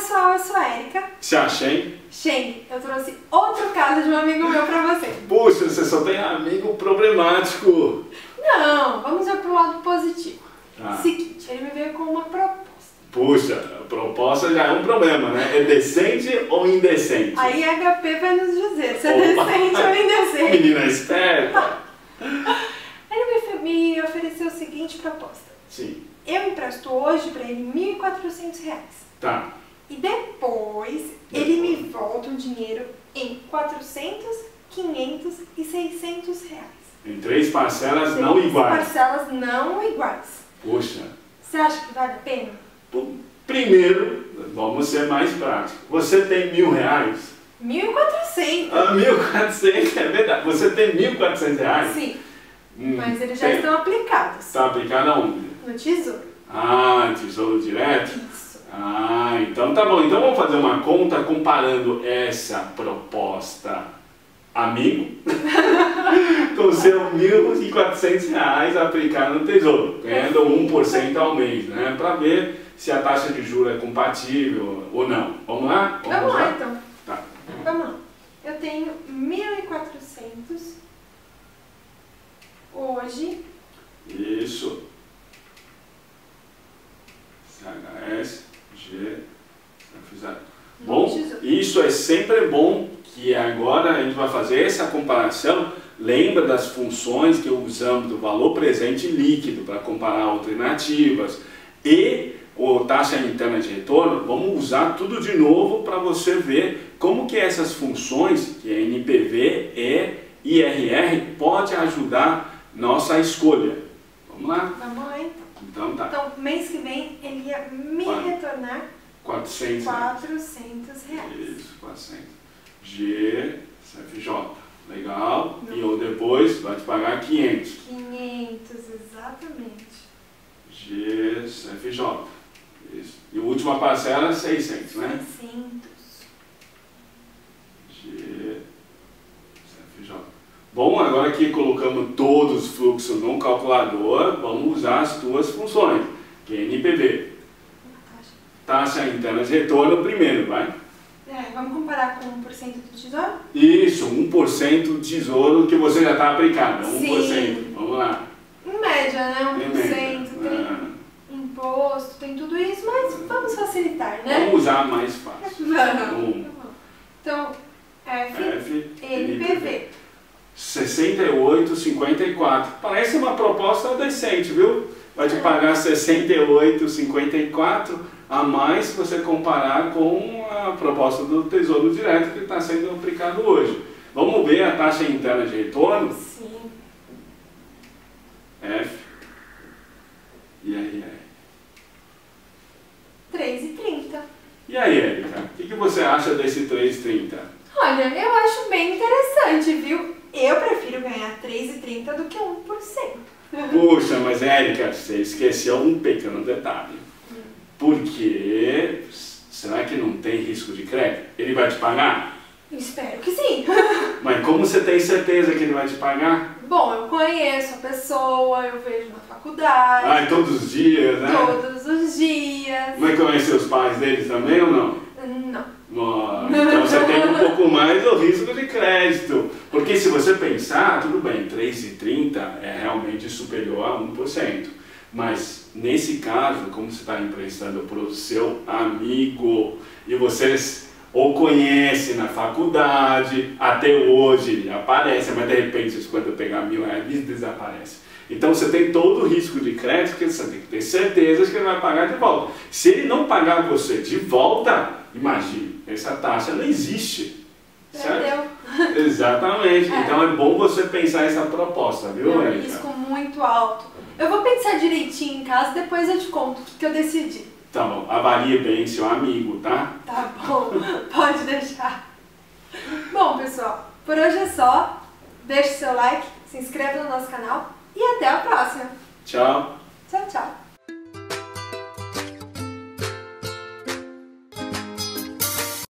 pessoal, eu sou a Erika. Se achei? Sheng, eu trouxe outro caso de um amigo meu pra você. Puxa, você só tem amigo problemático. Não, vamos ver pro lado positivo. Tá. Seguinte, ele me veio com uma proposta. Puxa, a proposta já é um problema, né? É decente ou indecente? Aí a HP vai nos dizer se é decente ou indecente. Menina esperta. Ele me ofereceu a seguinte proposta. Sim. Eu empresto hoje pra ele R$ 1.400. Tá. E depois ele me volta o dinheiro em 400, 500 e 600 reais. Em 3 parcelas não iguais. Parcelas não iguais. Puxa. Você acha que vale a pena? Primeiro, vamos ser mais práticos. Você tem R$ 1.000? 1.400. Ah, 1.400, é verdade. Você tem R$ 1.400? Sim. Mas eles já estão aplicados. Está aplicado aonde? No Tesouro. Ah, Tesouro Direto? Isso. Ah, então tá bom. Então vamos fazer uma conta comparando essa proposta amigo com seu R$ 1.400 aplicado no Tesouro, ganhando 1% ao mês, né? Para ver se a taxa de juros é compatível ou não. Vamos lá? Vamos lá então. Tá. Vamos lá. Eu tenho 1.400 hoje. Isso. CHS, G, bom, isso é sempre bom, que agora a gente vai fazer essa comparação. Lembra das funções que usamos do valor presente líquido para comparar alternativas e a taxa interna de retorno. Vamos usar tudo de novo para você ver como que essas funções, que é NPV e IRR, pode ajudar nossa escolha. Vamos lá? Vamos lá então. Então tá. Então, mês que vem ele ia me retornar 400 reais. Isso, 400. G, CFJ. Legal. Não. E ou depois vai te pagar 500. 500, exatamente. G, CFJ. Isso. E a última parcela 600, né? 600. G, CFJ. Bom, agora que colocamos todos os fluxos no calculador, vamos usar as duas funções, que é NPV. Taxa interna de retorno primeiro, vai? Vamos comparar com 1% do Tesouro? Isso, 1% do Tesouro que você já está aplicado, 1%. Sim. Vamos lá. Em média, né? 1%, média. Tem imposto, tem tudo isso, mas vamos facilitar, né? Vamos usar mais fácil. Então, F, NPV. 68,54. Parece uma proposta decente, viu? Vai te pagar 68,54 a mais se você comparar com a proposta do Tesouro Direto que está sendo aplicado hoje. Vamos ver a taxa interna de retorno? Sim. F e RR. 3,30. E aí, Erika? O que você acha desse 3,30? Olha, eu acho bem interessante, viu? Eu prefiro ganhar 3,30 do que 1%. Puxa, mas Erika, você esqueceu um pequeno detalhe. Porque será que não tem risco de crédito? Ele vai te pagar? Espero que sim. Mas como você tem certeza que ele vai te pagar? Bom, eu conheço a pessoa, eu vejo na faculdade. Ah, todos os dias, né? Todos os dias. Mas conhece os pais dele também ou não? Não. Então você tem um pouco mais o risco de crédito. Porque se você pensar, tudo bem, 3,30 é realmente superior a 1%. Mas nesse caso, como você está emprestando para o seu amigo e vocês ou conhecem na faculdade, até hoje ele aparece, mas de repente quando pegar R$ 1.000 desaparece. Então você tem todo o risco de crédito que você tem que ter certeza que ele vai pagar de volta. Se ele não pagar você de volta, imagine, essa taxa não existe. Certo? Exatamente. Então é bom você pensar essa proposta, viu, É um Erika? risco muito alto. Eu vou pensar direitinho em casa, depois eu te conto o que eu decidi. Tá bom, avalie bem seu amigo, tá? Tá bom, pode deixar. Bom, pessoal, por hoje é só. Deixe seu like, se inscreva no nosso canal e até a próxima. Tchau. Tchau, tchau.